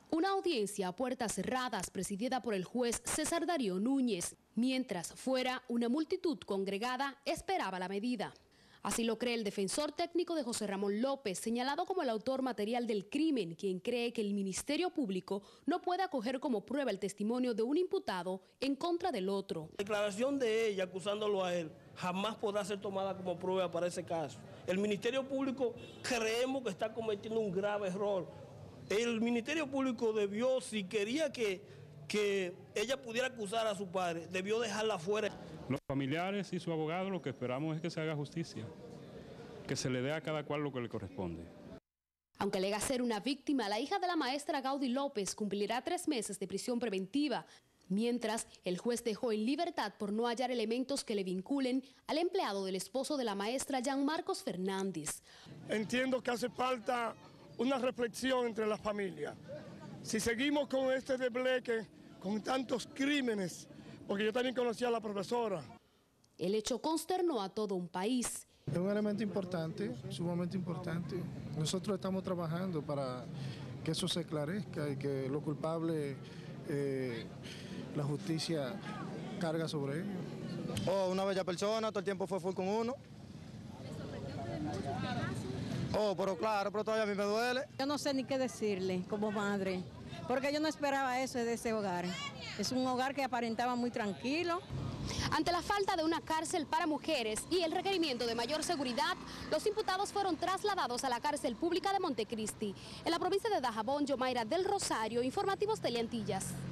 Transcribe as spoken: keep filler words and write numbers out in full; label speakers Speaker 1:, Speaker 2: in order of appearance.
Speaker 1: Una audiencia a puertas cerradas presidida por el juez César Darío Núñez, mientras fuera una multitud congregada esperaba la medida. Así lo cree el defensor técnico de José Ramón López, señalado como el autor material del crimen, quien cree que el Ministerio Público no puede acoger como prueba el testimonio de un imputado en contra del otro.
Speaker 2: La declaración de ella acusándolo a él jamás podrá ser tomada como prueba para ese caso. El Ministerio Público creemos que está cometiendo un grave error. El Ministerio Público debió, si quería que, que ella pudiera acusar a su padre, debió dejarla fuera.
Speaker 3: Los familiares y su abogado lo que esperamos es que se haga justicia, que se le dé a cada cual lo que le corresponde.
Speaker 1: Aunque alega ser una víctima, la hija de la maestra Gaudy López cumplirá tres meses de prisión preventiva, mientras el juez dejó en libertad por no hallar elementos que le vinculen al empleado del esposo de la maestra, Jean Marcos Fernández.
Speaker 4: Entiendo que hace falta una reflexión entre las familias. Si seguimos con este debleque, con tantos crímenes, porque yo también conocía a la profesora.
Speaker 1: El hecho consternó a todo un país.
Speaker 5: Es un elemento importante, sumamente importante. Nosotros estamos trabajando para que eso se esclarezca y que lo culpable, eh, la justicia carga sobre ellos.
Speaker 6: Oh, una bella persona, todo el tiempo fue full con uno. Oh, pero claro, pero todavía a mí me duele.
Speaker 7: Yo no sé ni qué decirle como madre, porque yo no esperaba eso de ese hogar. Es un hogar que aparentaba muy tranquilo.
Speaker 1: Ante la falta de una cárcel para mujeres y el requerimiento de mayor seguridad, los imputados fueron trasladados a la cárcel pública de Montecristi. En la provincia de Dajabón, Yomaira del Rosario, Informativos Teleantillas.